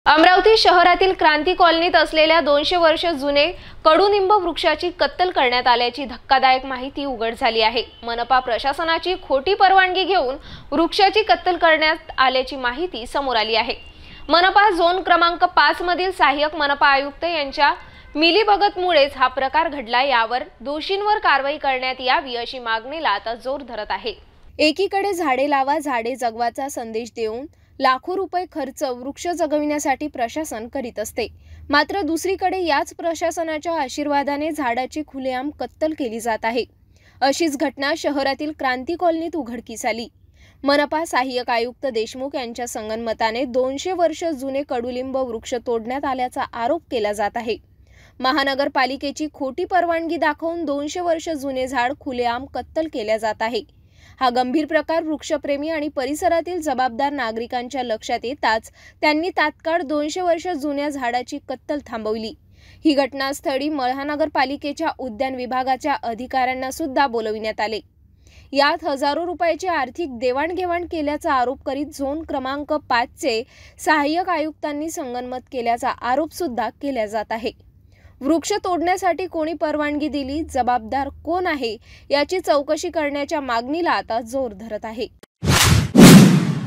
अमरावती शहरातील क्रांती कॉलनीत असलेल्या 200 वर्ष जुने कडुनिंब वृक्षाची कत्तल करण्यात आल्याची धक्कादायक माहिती उघड झाली आहे। मनपा प्रशासनाची खोटी परवानगी घेऊन वृक्षाची कत्तल करण्यात आल्याची माहिती समोर आली आहे। मनपा झोन क्रमांक 5 मधील सहाय्यक मनपा आयुक्त यांच्या मिलीभगतमुळेच हा प्रकार घडला। यावर दोषींवर कारवाई करण्यात यावी अशी मागणीला आता जोर धरत आहे। एकीकडे झाडे लावा झाडे जगवाचा संदेश देऊन लाखो रुपये खर्च वृक्ष जगविण्यासाठी प्रशासन करीत असते, मात्र दुसरीकडे याच प्रशासनाच्या आशीर्वादाने झाडाची खुलेआम कत्तल केली जात आहे। अशीच घटना शहरातील क्रांती कॉलनीत उघडकीस आली। मनपा सहाय्यक आयुक्त देशमुख यांच्या संगनमताने 200 वर्ष जुने कडुलिंब वृक्ष तोडण्यात आल्याचा आरोप केला जात आहे। महानगरपालिकेची खोटी परवानगी दाखवून 200 वर्ष जुने झाड खुलेआम कत्तल केल्या जात आहे। हा गंभीर प्रकार वृक्षप्रेमी आणि परिसरातील जबाबदार नागरिकांच्या लक्षात येताच त्यांनी तात्काळ 200 वर्ष जुन्या झाडाची कत्तल थांबवली। ही घटनास्थळी महानगरपालिकेच्या उद्यान विभागाच्या अधिकाऱ्यांना सुद्धा बोलविण्यात आले। यात हजारो रुपयाची आर्थिक देवाणघेवाण केल्याचा आरोप करीत झोन क्रमांक 5 चे सहाय्यक आयुक्तांनी संगनमत केल्याचा आरोप सुद्धा केला जात आहे। वृक्ष तोडण्यासाठी कोणी परवानगी दिली, जबाबदार कोण आहे याची चौकशी करण्याच्या मागणीला आता जोर धरत आहे।